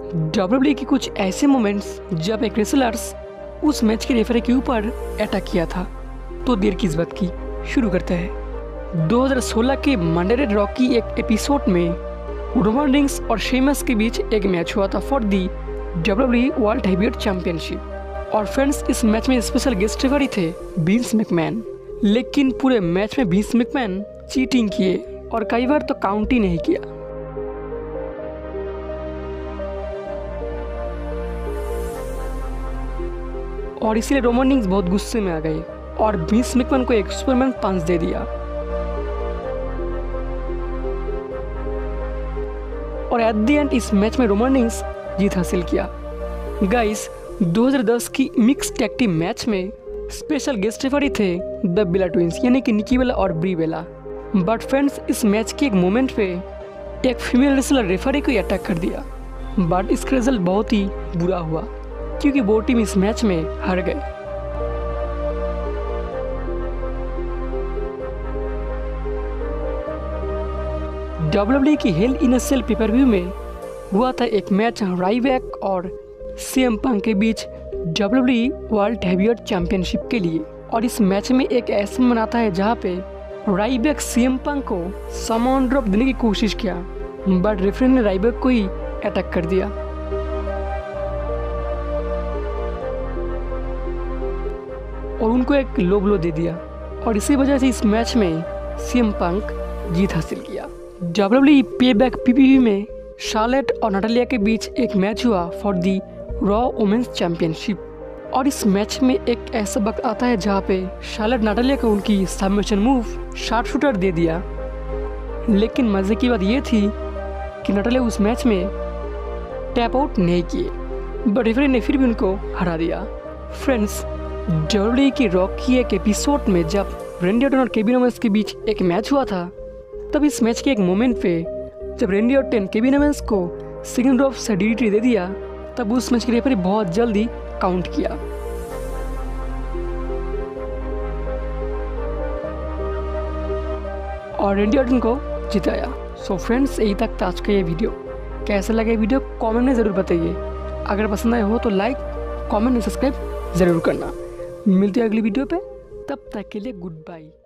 WWE की कुछ ऐसे मोमेंट्स जब एक रेसलर्स उस मैच के रेफरी के ऊपर अटैक किया था। तो देर किस बात की, शुरू करते हैं। 2016 के मंडे नाइट रॉ की एक एपिसोड में रोमन रिंग्स और शेमस के बीच एक मैच हुआ था for the WWE world heavyweight championship. और फ्रेंड्स, इस मैच में स्पेशल गेस्ट रेफरी थे विंस मैकमैन। लेकिन पूरे मैच में विंस मैकमैन चीटिंग किए और कई बार तो काउंट ही नहीं किया। और इसीलिए रोमन रिंग्स बहुत गुस्से में आ गए और विंस मैकमैन को एक सुपरमैन पंच दे दिया। और एट द एंड इस मैच में रोमन रिंग्स जीत हासिल किया। गाइस, 2010 की मिक्स टैग टीम मैच में स्पेशल गेस्ट रेफरी थे द बेला ट्विंस, यानी कि निकी बेला और ब्री बेला। बट फ्रेंड्स, इस मैच के एक मोमेंट पे एक फीमेल रेसलर रेफरी को अटैक कर दिया। बट इसका रिजल्ट बहुत ही बुरा हुआ क्योंकि वो टीम इस मैच में हार गए। डब्ल्यूडब्ल्यूई की Hell in a Cell pay per view में हुआ था एक मैच राइबैक और सीएम पंक के बीच डब्ल्यूडब्ल्यूई वर्ल्ड हेवीवेट चैंपियनशिप के लिए। और इस मैच में एक ऐसा मोमेंट आता है जहां पे राइबैक सीएम पंक को सामान ड्रॉप देने की कोशिश किया, बट रेफरी ने राइबैक को ही अटैक कर दिया। और उनको एक लो ब्लो दे दिया और इसी वजह से इस मैच में सीएम पंक जीत हासिल किया। डब्ल्यूडब्ल्यूई पेबैक पीपीवी में शार्लेट और नटालिया के बीच एक मैच हुआ for the Raw women's championship. और इस मैच में एक ऐसा वक्त आता है जहाँ पे शार्लेट नटालिया को उनकी सबमिशन मूव शार्प शूटर दे दिया। लेकिन मज़े की बात ये थी कि नटालिया उस मैच में टैप आउट नहीं किए, बट रेफरी ने फिर भी उनको हरा दिया। फ्रेंड्स, डब्ल्यूडब्ल्यूई की रॉ की एक एपिसोड में जब रेंडी ऑर्टन और केविन ओवेंस के बीच एक मैच हुआ था, तब इस मैच के एक मोमेंट पे जब रेंडी ऑर्टन केविन ओवेंस को सिंगल ड्रॉप से डीडीटी दे दिया, तब उस मैच के रेफरी बहुत जल्दी काउंट किया। और रेंडी ऑर्टन को जिताया। सो फ्रेंड्स, यही तक था आज का ये वीडियो। कैसा लगा ये वीडियो कमेंट में ज़रूर बताइए। अगर पसंद आया हो तो लाइक, कमेंट और सब्सक्राइब ज़रूर करना। मिलते हैं अगली वीडियो पे, तब तक के लिए गुड बाय।